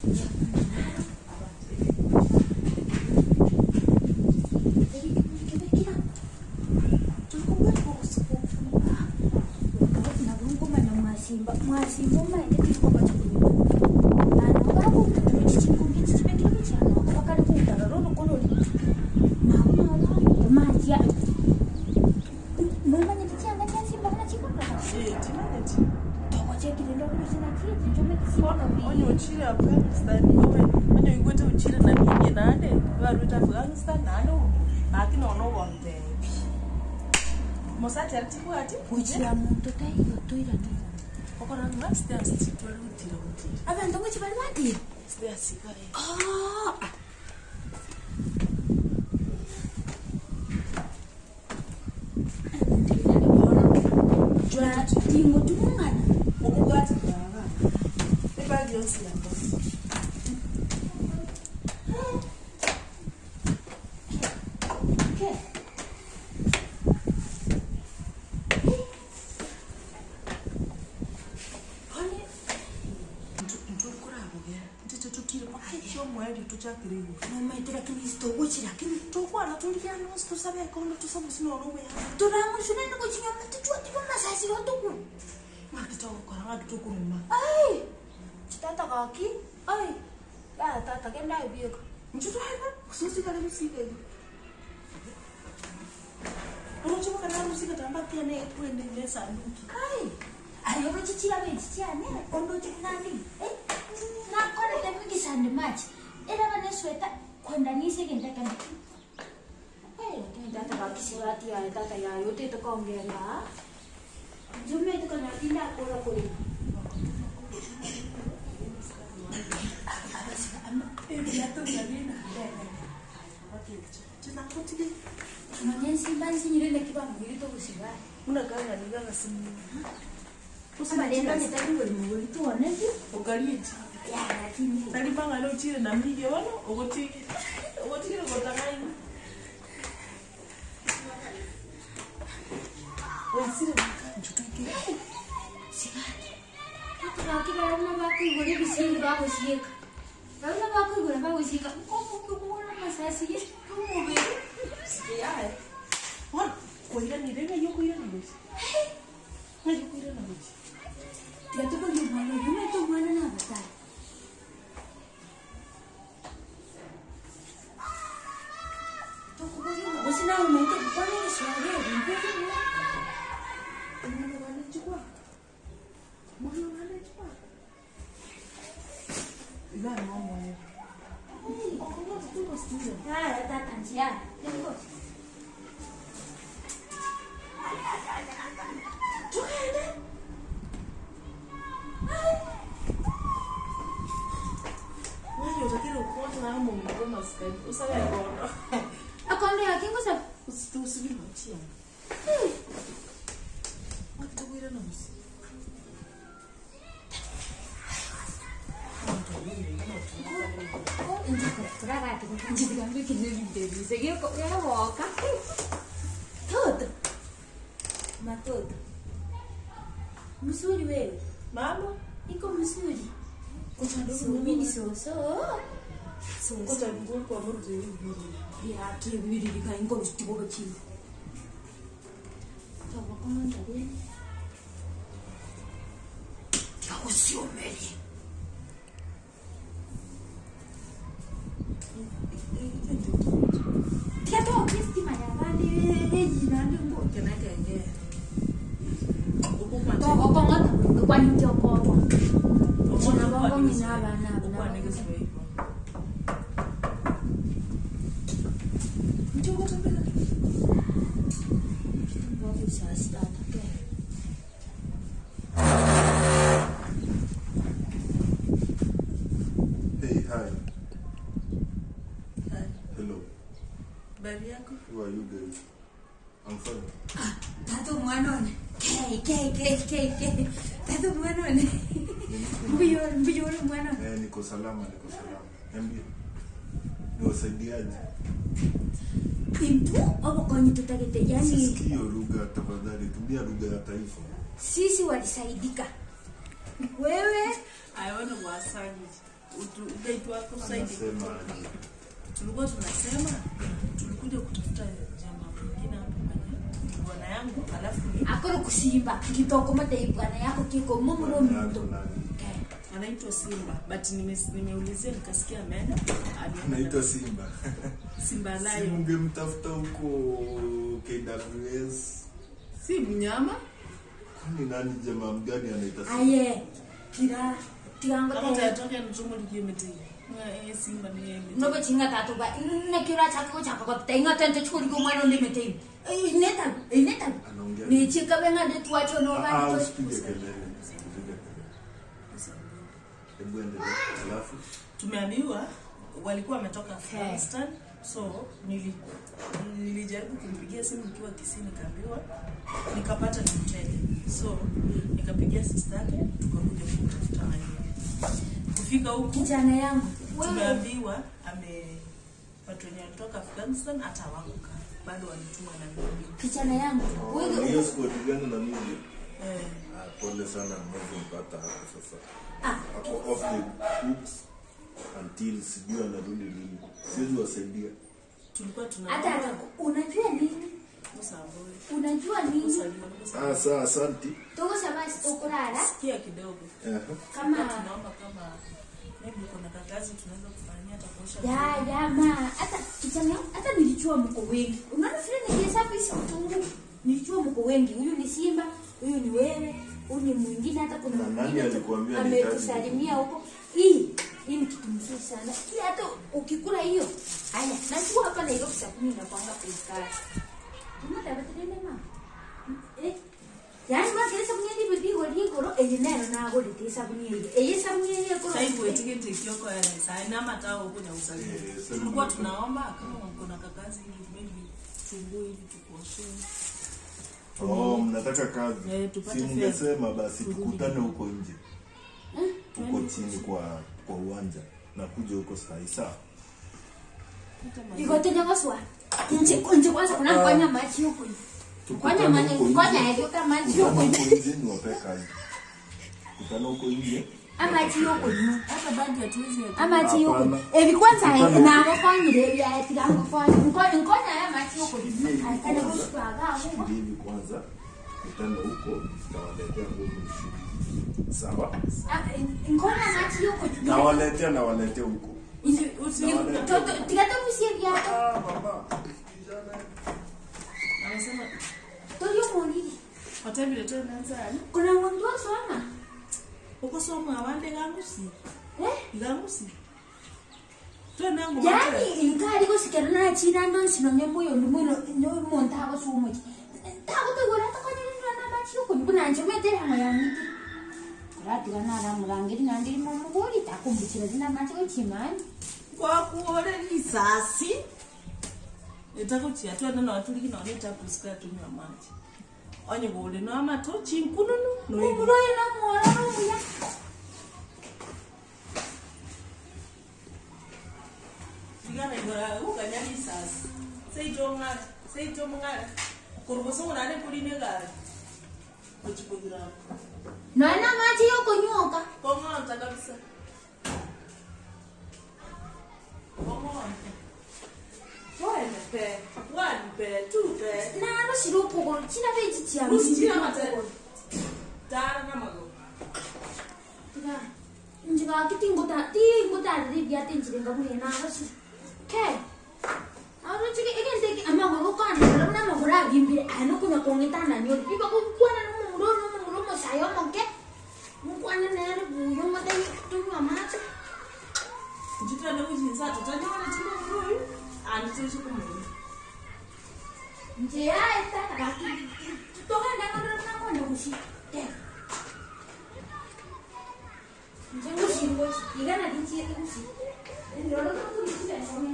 Who are you guys? I'm fine. Tato mwanone. K. Tato mwanone. Mbuyolo mwanone. Niko salama. Niambie. Niwasaidiaje? Impu au kwenye tutakete yani. Sisikio lugha tafadhali, tumia lugha ya taifa. Sisi walisaidika. Wewe I want to wasabi. ugaitwa kusaidia. Tulikuwa tunasema tulikuja kutafuta jamaa mwingine hapo kwenye bwana yangu, alafu akoro kusimba kitoko mate bwana yako kiko mumuro mto. Anaitwa Simba, but nimeulizia nikasikia ameenda. Anaitwa Simba. Simba naye. Ungemtafuta huko KWS. Si mnyama? Kwani nani jamaa mgani anaitwa Simba? Aye. Kira tianga kama tatoka njumo likimete. Simba ni yeye. Nobe chinga tatu ba ne kira chako kwa tenga tente churi ko mwana limete. Neta ni chika benga de tuacho no ba to. Alafu tumeambiwa walikuwa wametoka Afghanistan, so nilijaribu kumpigia simu nikiwa Kisii, nikaambiwa nikapata ni mtende, so nikapigia sister yake tukakuja kutafuta yeye. Kufika huko kijana yangu tumeambiwa watu wenye walitoka Afghanistan hata wakuka bado walitumwa na mimi. Kijana yangu wewe hiyo squad gani na mimi pole sana mmoja mpata hapo sasa. Hapo off the books until sijui anarudi lini. Siwezi wasaidia. Tulikuwa tuna hata unajua nini? Unajua nini? Sawa asante. Togo sema stokurara. Sikia kidogo. Kama tunaomba kama maybe kuna kazi tunaweza kufanyia hata kuosha. Ya ma hata kijana hata nilijua mko wengi. Unaona vile ningehesabu hizo mtungu. Nilijua mko wengi. Huyu ni Simba, huyu ni wewe, huyu ni mwingine, hata kuna nani alikuambia ametusalimia huko. Hii ni kitu mzuri sana. Hii hata ukikula hiyo. Haya, najua hapa na hiyo sabuni na kwanga kuikaa. Unatabetele mama. Yani magere sabuni ndi bidi gori goro enero na gori te sabuni ye sabuni ye goro sai kuetike tikioko ya sai na matao huko na usafi. Tulikuwa tunaomba kama kuna kakazi hivi maybe tungu hivi tukuoshe. Mnataka kazi. Si mngesema basi tukutane huko nje. Huko chini kwa uwanja na kuja huko saa. Iko tena waswa. Nje kwanza kuna kwanya maji huko. Kwanya hiyo kama maji huko. Nje ni wapeka hivi. Kutana huko nje. Ama maji huko. Hata bagi hatuwezi. Ama maji huko. Kwanza na wafanye ya tilango fanya. Ngoja ya maji huko. Kana kuswaga huko. Hivi kwanza kutana huko tawaletea nguvu. Sawa? Ngoja maji huko. Na waletea huko. Tigata musievia. Baba. Anasema Toyo moni. Watembe tena nzani. Kuna mtu soma. Uko soma wande gangusi. Gangusi. Tena ngo. Yani ingari ko sikerana china ndo sinonye moyo no monta ko sumo. Tago to gora to kanya na machi ko kuna nje metere hamayani. Rati kana na murangiri nandiri mumugori takumbukira zina machi ko chimani. Kwa kuore risasi. Etakuti atwana na watuliki na oneta kusika tumya maji. Onye gole no amato chinkununu no ibu. Muro ina mora no ya. Digana ngora ukanya risasi. Sei jomanga. Kuruboso ngane kuline gari. Kuchipugira. No ina maji yoko nyoka. Kongo kabisa. One pair, two pair. Na no siropo go china beji chia. China matero. Tara na mago. Tina. Njinga kitingo ta ri bia tinjire ngaburi na no si. Ke. Aro chike egente amago go kana na mago ra bimbi ano kuna kongeta na nyo. Biba ko kwana no muro mo sayo mo ke. Mo kwana na ro bu yo mata tu mamacha. Jitwa na kujinza tutanyona chimo muro. Anitoshe kumuri. Nje ya esta kaki. Toka na kwenda kushi. Nje kushi ngoshi. Igana dinchi kushi. Ndio ndo kushi.